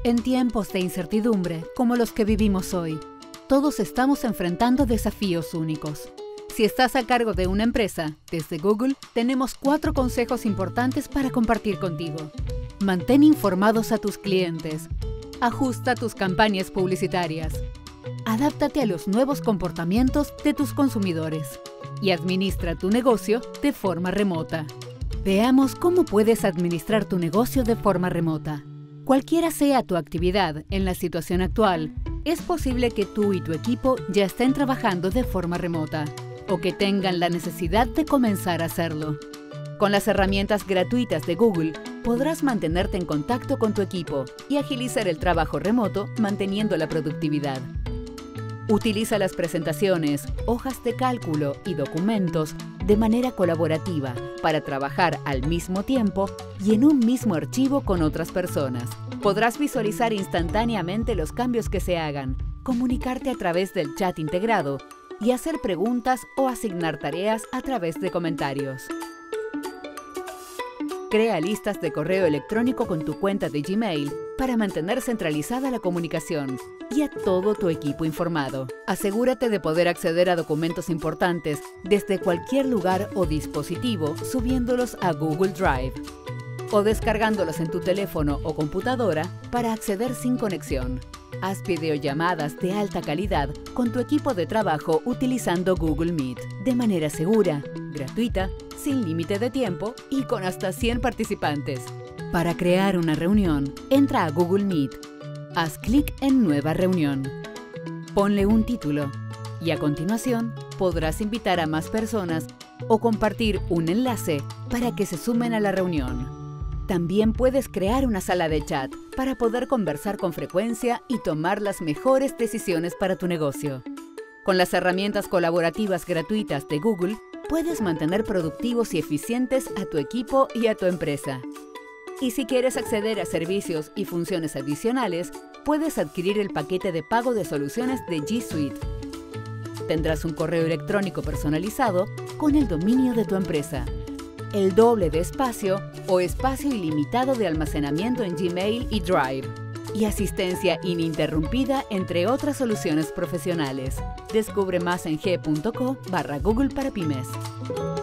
En tiempos de incertidumbre, como los que vivimos hoy, todos estamos enfrentando desafíos únicos. Si estás a cargo de una empresa, desde Google tenemos 4 consejos importantes para compartir contigo. Mantén informados a tus clientes. Ajusta tus campañas publicitarias. Adáptate a los nuevos comportamientos de tus consumidores. Y administra tu negocio de forma remota. Veamos cómo puedes administrar tu negocio de forma remota. Cualquiera sea tu actividad en la situación actual, es posible que tú y tu equipo ya estén trabajando de forma remota o que tengan la necesidad de comenzar a hacerlo. Con las herramientas gratuitas de Google, podrás mantenerte en contacto con tu equipo y agilizar el trabajo remoto manteniendo la productividad. Utiliza las presentaciones, hojas de cálculo y documentos de manera colaborativa para trabajar al mismo tiempo y en un mismo archivo con otras personas. Podrás visualizar instantáneamente los cambios que se hagan, comunicarte a través del chat integrado y hacer preguntas o asignar tareas a través de comentarios. Crea listas de correo electrónico con tu cuenta de Gmail para mantener centralizada la comunicación y a todo tu equipo informado. Asegúrate de poder acceder a documentos importantes desde cualquier lugar o dispositivo subiéndolos a Google Drive o descargándolos en tu teléfono o computadora para acceder sin conexión. Haz videollamadas de alta calidad con tu equipo de trabajo utilizando Google Meet de manera segura, gratuita, sin límite de tiempo y con hasta 100 participantes. Para crear una reunión, entra a Google Meet. Haz clic en Nueva reunión. Ponle un título y a continuación podrás invitar a más personas o compartir un enlace para que se sumen a la reunión. También puedes crear una sala de chat para poder conversar con frecuencia y tomar las mejores decisiones para tu negocio. Con las herramientas colaborativas gratuitas de Google, puedes mantener productivos y eficientes a tu equipo y a tu empresa. Y si quieres acceder a servicios y funciones adicionales, puedes adquirir el paquete de pago de soluciones de G Suite. Tendrás un correo electrónico personalizado con el dominio de tu empresa, el doble de espacio o espacio ilimitado de almacenamiento en Gmail y Drive, y asistencia ininterrumpida entre otras soluciones profesionales. Descubre más en g.co/Google para pymes.